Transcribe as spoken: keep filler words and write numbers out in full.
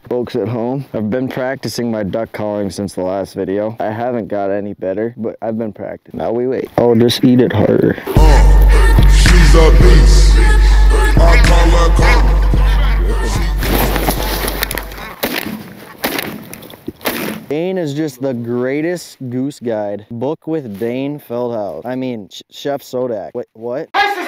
Folks at home, I've been practicing my duck calling since the last video. I haven't got any better, but I've been practicing. Now we wait. Oh, just eat it harder. Uh, she's a beast. I call her come. Dane is just the greatest goose guide. Book with Dane Feldhaus. I mean, Chef Sodak. Wait, what?